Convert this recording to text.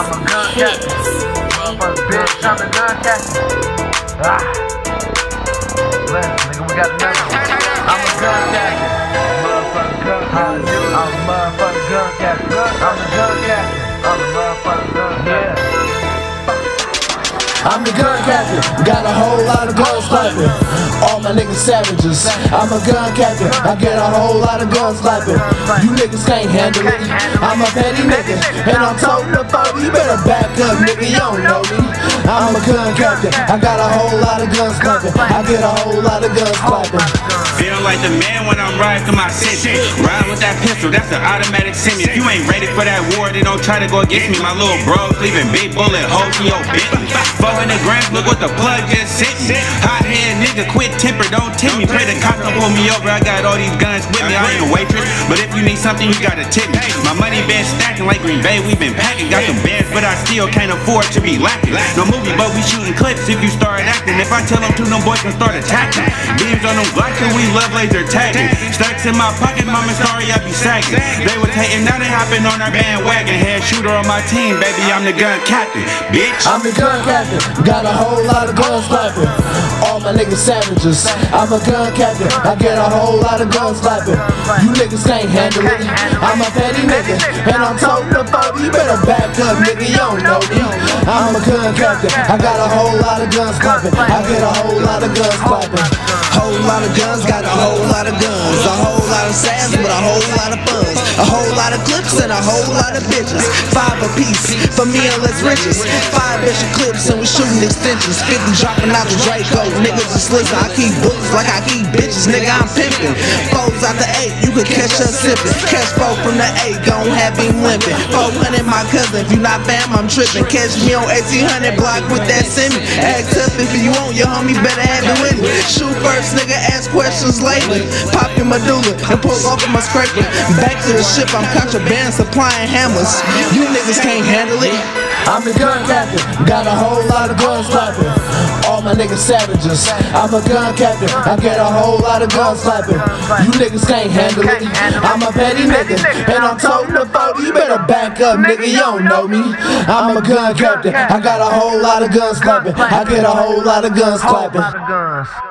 I'm a gun captain. Motherfucker, bitch, I'm a gun captain. Listen, nigga, we got another one. I'm a gun captain. Motherfucker, gun captain. I'm a motherfucking gun captain. I'm the gun captain. I'm the motherfucking gun captain. I'm the gun captain, got a whole lot of guns slapping. All my niggas savages. I'm a gun captain, I get a whole lot of guns slapping. You niggas can't handle it. I'm a petty nigga, and I'm toting the 40. You better back up, nigga, you don't know me. I'm a gun captain, I got a whole lot of guns slapping. I get a whole lot of guns slapping. Feel like the man when I'm riding through my city. Riding with that pistol, that's an automatic semi. If you ain't ready for that war, then don't try to go against me. My little bros leaving big bullet holes in your Bentley. 400 grams, look what the plug just sent me. Hot head nigga, quit temper, don't tempt me. Pray the cops don't pull me over, I got all these guns with me. I ain't a waitress, but if you need something, you gotta tip me. My money been stacking like Green Bay, we been packing. Got some bands, but I still can't afford to be lacking. No movie, but we shooting clips if you start acting. If I tell them to, them boys can start attacking. Beams on them Glocks and we love laser tagging. Stacks in my pocket, mama sorry I be sagging. They was hating, now they hopping on our bandwagon. Head shooter on my team, baby, I'm the gun captain, bitch. I'm the gun captain, got a whole lot of guns slapping. All my niggas savages. I'm a gun captain, I get a whole lot of guns slapping. You niggas can't handle it. I'm a petty nigga, and I'm toting the 40. You better back up, nigga, you don't know me. I'm a gun captain, I got a whole lot of guns clapping. I get a whole lot of guns clapping. Whole lot of guns, got a whole lot of guns. A whole lot of sass with a whole lot of funds. A whole lot of clips and a whole lot of bitches. 5 apiece for me and less riches. 5 extra clips and we shooting extensions. 50 dropping out the Draco. Niggas just listen, I keep bullets like I keep bitches. Nigga, I'm pimping. 4s out the 8, you can catch us sipping. Catch 4 from the 8, gon' have him limping. 400 my cousin, if you not fam, I'm tripping. Catch me on 1800 block with that semi. Act tough if you want, your homie better have it with me. Shoot first, nigga, ask questions later. Pop your medulla and pull off of my scraper. Back to the ship, I'm contraband supplying hammers. You niggas can't handle it. I'm the gun captain, got a whole lot of guns slapping. All my niggas savages. I'm a gun captain, I get a whole lot of guns slapping. You niggas can't handle it. I'm a petty nigga, and I'm toting the 40. You better back up, nigga, you don't know me. I'm a gun captain, I got a whole lot of guns clapping. I get a whole lot of guns clapping.